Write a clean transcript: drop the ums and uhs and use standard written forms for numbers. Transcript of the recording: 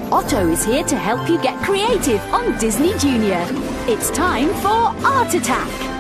Otto is here to help you get creative on Disney Junior. It's time for Art Attack!